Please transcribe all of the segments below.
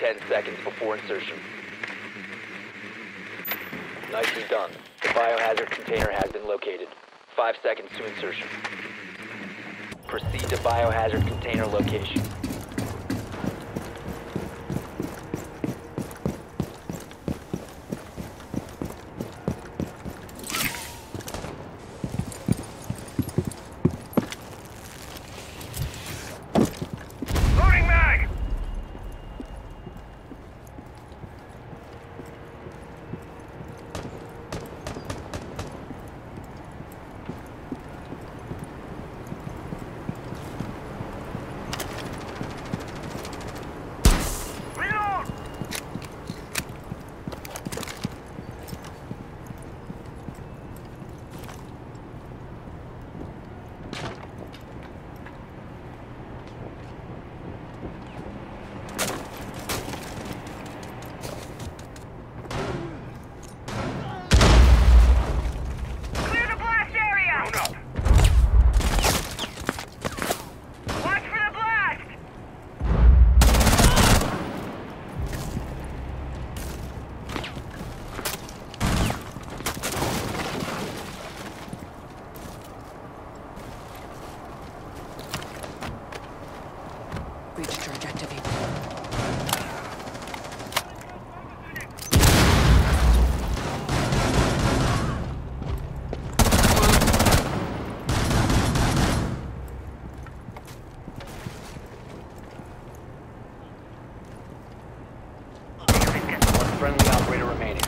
10 seconds before insertion. Nicely done. The biohazard container has been located. 5 seconds to insertion. Proceed to biohazard container location. Breach charge activated. One friendly operator remaining.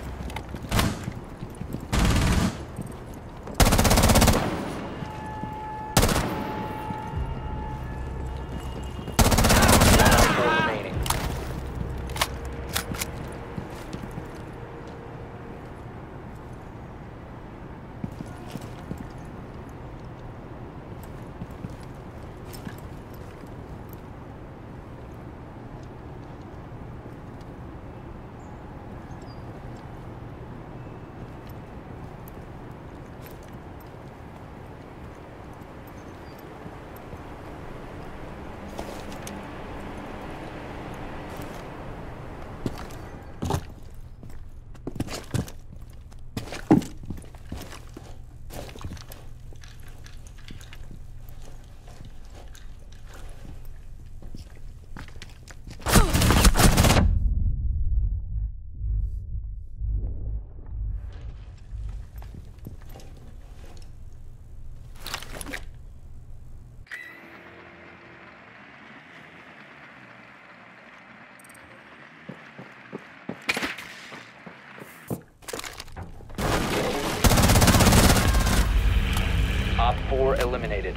Op 4 eliminated.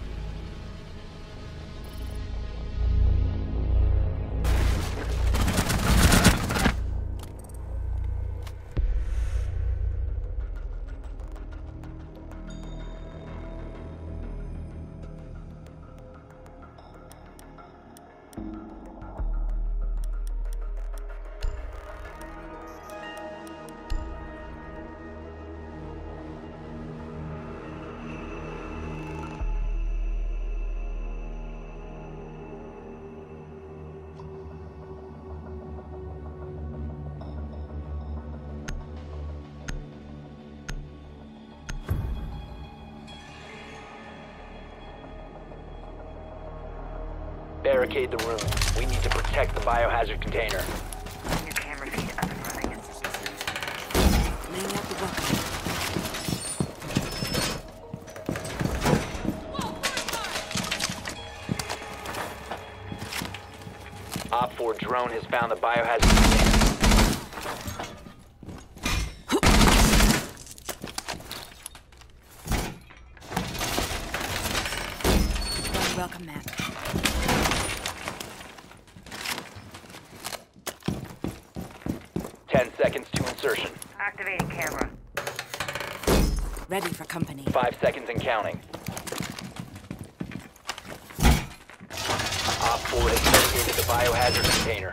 Barricade the room. We need to protect the biohazard container. New camera feed up and running. Laying out the weapon. Op 4 drone has found the biohazard container. Welcome, Matt. Seconds to insertion. Activating camera. Ready for company. 5 seconds and counting. Op 4 has located the biohazard container.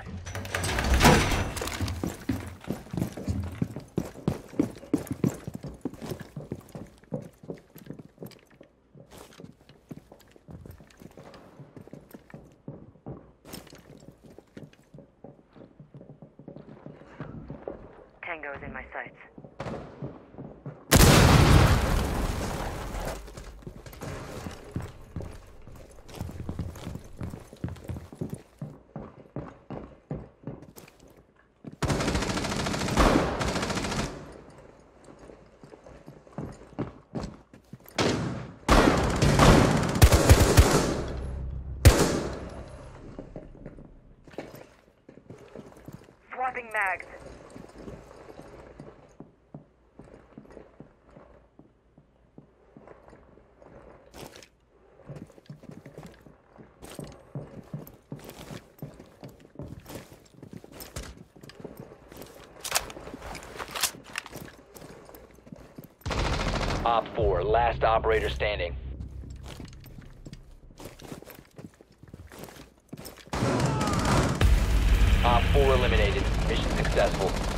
Tango's in my sights. Swapping mags. Op 4, last operator standing. Op 4 eliminated. Mission successful.